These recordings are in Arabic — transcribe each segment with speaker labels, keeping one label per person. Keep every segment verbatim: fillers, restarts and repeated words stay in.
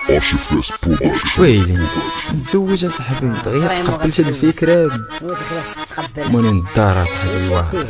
Speaker 1: ويلي نتزوج اصاحبي دغيا تقبلت هاد الفكره موني الدار اصاحبي واحد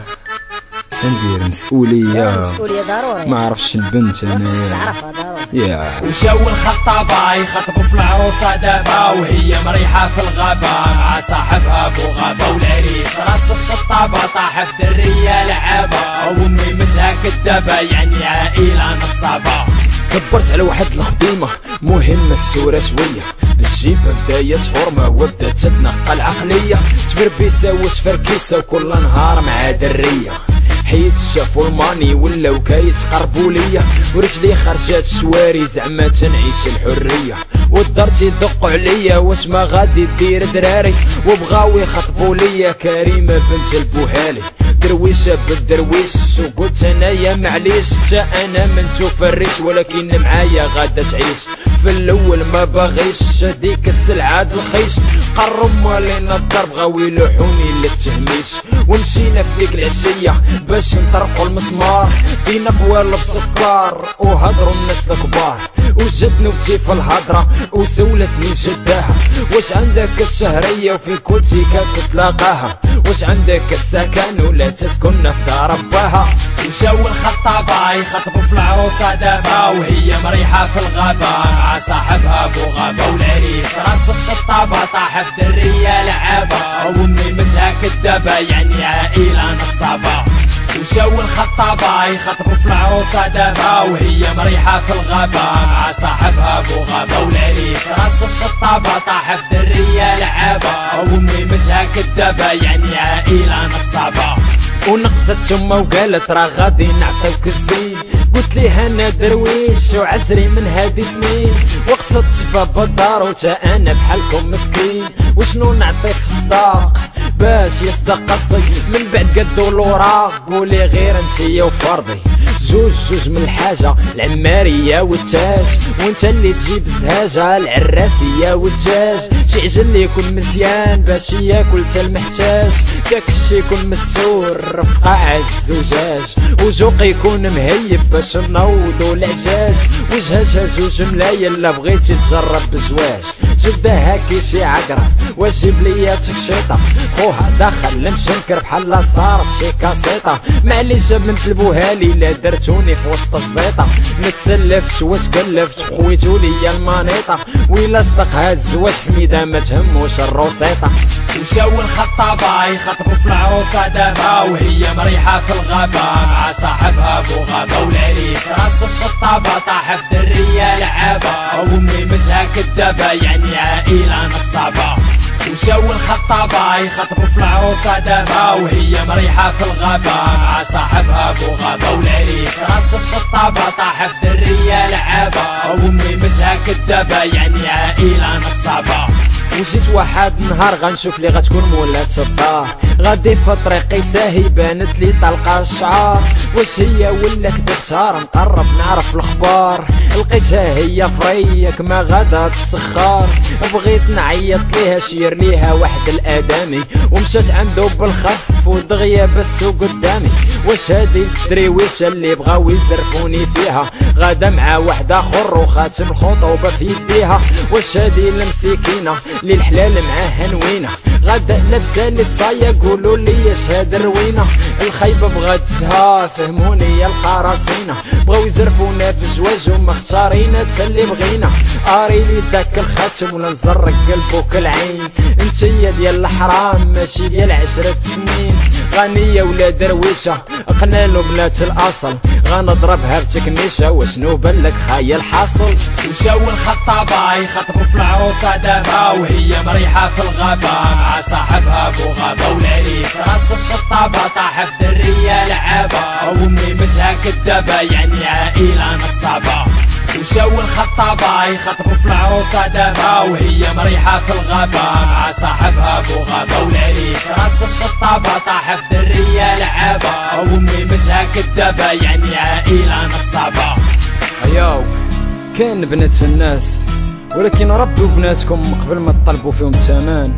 Speaker 1: ندير مسؤوليه
Speaker 2: مسؤوليه ضروري
Speaker 1: ما عرفتش البنت انا
Speaker 2: تعرفها ضروري
Speaker 1: يا
Speaker 3: وجاو الخطابه يخطبوا في العروسه دابا وهي مريحه في الغابه مع صاحبها بو غابه والعريس راس الشطابه طاح في دريه لعابه وامي متها كدابه يعني عائله نصابه.
Speaker 1: كبرت على واحد الخديمه مهمه السوره شويه تجيب بداية فورمه وبدات تتنقى العقليه تبربيسه وتفركيسه وكل نهار مع دريه حيت شافو الماني ولاو كيتقربوا ليا ورجلي خرجات الشواري زعما تنعيش الحريه والدار تيدقوا عليا واش ما غادي دير دراري وبغاو يخطبوا ليا كريمه بنت البوهالي درويشه بالدرويش وقلت انايا معليش حتى انا منتو فريش ولكن معايا غادا تعيش في الاول ما باغيش هديك السلعه الخيش قرب مالينا الدار بغاو يلوحوني للتهميش ومشينا في ديك العشيه باش نطرقوا المسمار بينا قوالب بسكر وهضروا الناس الكبار وجات نوبتي في الهضره وسولتني جداها واش عندك الشهريه وفي كنتي كتتلاقاها واش عندك السكن ولا تسكن في دار باها.
Speaker 3: وجاو الخطابه يخطبوا في العروسه دابا وهي مريحه في الغابه مع صاحبها بو غابه والعريس راس الشطابه طاح في دريه لعابه وامي متها كدابه يعني عائله نصابه. وجاو الخطابه يخطبوا في العروسه دابا وهي مريحه في الغابه مع صاحبها بو غابه والعريس راس الشطابه طاح في دريه لعابه وامي متها كدابه يعني عائله نصابه.
Speaker 1: ونقصت تما وقالت راه غادي نعطيوك الزين قلت ليها انا درويش وعسري من هادي سنين وقصدت بابا الدار وتا انا بحالكم مسكين وشنو نعطيك في الصداق باش يصدق قصدي من بعد قدو الوراق قولي غير انتيا وفرضي جوج جوج من الحاجة العمارية والتاج وانت اللي تجيب الزهاجة العراسية والدجاج شي عجل يكون مزيان باش ياكل تا المحتاج داكشي يكون مستور في قاع الزجاج وجوق يكون مهيب باش نوضو العجاج وجهاجها جوج ملاية الا بغيتي تجرب بزواج جبدها كي شي عقرب وجيب ليا تكشيطة خوها دخل المشنكر بحال صارت شي كاسيطة معليش بنت البوهالي لا درتوني في وسط الزيطة نتسلفت وتكلفت خويتو ليا المانيطة ويلا صدقها الزواج حميدة ما تهموش الروسيطة.
Speaker 3: وجاو الخطابه يخطبوا في العروسه دابا وهي مريحه في الغابه مع صاحبها بو غابه والعريس راس الشطابه طاح في دريه لعابه وامي متها كدابه يعني عائله نصابه. وجاو الخطابه يخطبوا في العروسه دابا وهي مريحه في الغابه مع صاحبها بو غابه والعريس راس الشطابه طاح في دريه لعابه وامي متها كدابه يعني عائله نصابه.
Speaker 1: وجيت واحد النهار غنشوف لي غتكون مولات الدار غادي في طريقي ساهي بانت لي طلقه الشعار واش هي ولا كدبتار نقرب نعرف الاخبار لقيتها هي فريك ما غادا تسخر بغيت نعيط ليها شير ليها واحد الادمي ومشات عنده بالخف ودغيا بسو قدامي واش هادي الدريويشه اللي بغاو يزرفوني فيها غادا مع واحد اخر وخاتم الخطوبه في يديها واش هادي المسكينه اللي الحلال معاها نوينه غادا لابسه لي الصايه قولوا لي اش هاد الروينه الخايبه بغات تسها فهموني يا القراصينه بغاو يزرفونا في الزواج وما اختارينا تا اللي بغينا قاري لي داك الخاتم ولا نزرق قلبك العين انتيا ديال الحرام ماشي ديال عشرة سنين غنيه ولا درويشه قنالو بلات الاصل غنضربها بتكنيشه وشنو بالك خايا الحاصل.
Speaker 3: وجاو الخطابه يخطبوا في العروسه دابا وهي مريحه في الغابه مع صاحبها بو غابه والعريس راس الشطابه طاح في دريه لعابه وامي متها كدابه يعني عائله نصابه. وجاو الخطابه يخطبوا في العروسه دابا وهي مريحه في الغابه مع صاحبها بو غابه والعريس راس الشطابه طاح في دريه لعابه وامي متها كدابه يعني عائله نصابه.
Speaker 1: اياو كاين بنات الناس ولكن ربوا بناتكم قبل ما تطلبوا فيهم الثمن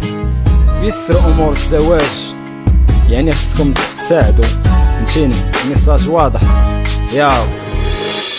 Speaker 1: يسروا امور الزواج يعني خصكم تساعدوا فهمتيني ميساج واضح ياو.